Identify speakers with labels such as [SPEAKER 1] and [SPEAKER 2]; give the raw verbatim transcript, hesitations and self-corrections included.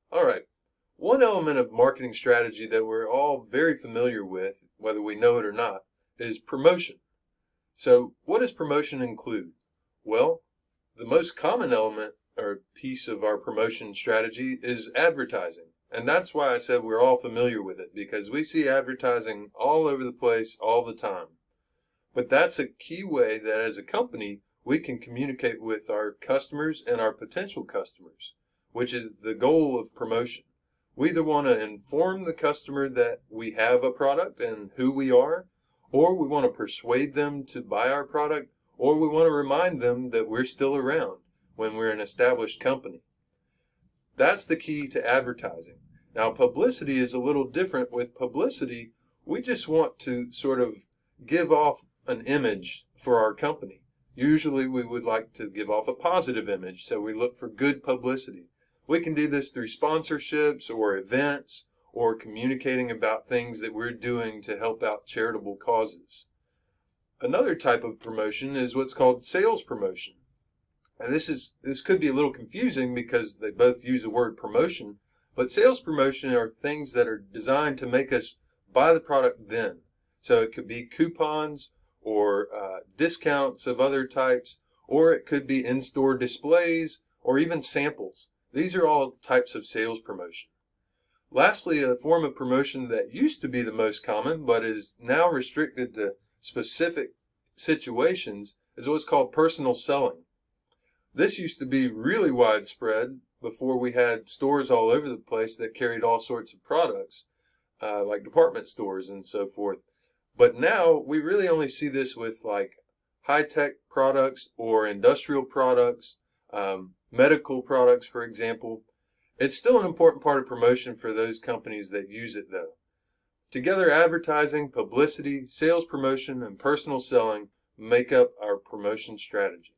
[SPEAKER 1] All right. One element of marketing strategy that we're all very familiar with, whether we know it or not, is promotion. So, what does promotion include? Well, the most common element or piece of our promotion strategy is advertising. And that's why I said we're all familiar with it, because we see advertising all over the place all the time. But that's a key way that as a company, we can communicate with our customers and our potential customers, which is the goal of promotion. We either want to inform the customer that we have a product and who we are, or we want to persuade them to buy our product, or we want to remind them that we're still around when we're an established company. That's the key to advertising. Now, publicity is a little different. With publicity, we just want to sort of give off an image for our company. Usually we would like to give off a positive image, so we look for good publicity. We can do this through sponsorships or events or communicating about things that we're doing to help out charitable causes. Another type of promotion is what's called sales promotion. And this is this could be a little confusing because they both use the word promotion, but sales promotion are things that are designed to make us buy the product then. So it could be coupons or uh, discounts of other types, or it could be in-store displays or even samples. These are all types of sales promotion. Lastly, a form of promotion that used to be the most common but is now restricted to specific situations is what's called personal selling. This used to be really widespread before we had stores all over the place that carried all sorts of products, uh, like department stores and so forth. But now we really only see this with like high-tech products or industrial products, um, medical products, for example. It's still an important part of promotion for those companies that use it, though. Together, advertising, publicity, sales promotion, and personal selling make up our promotion strategy.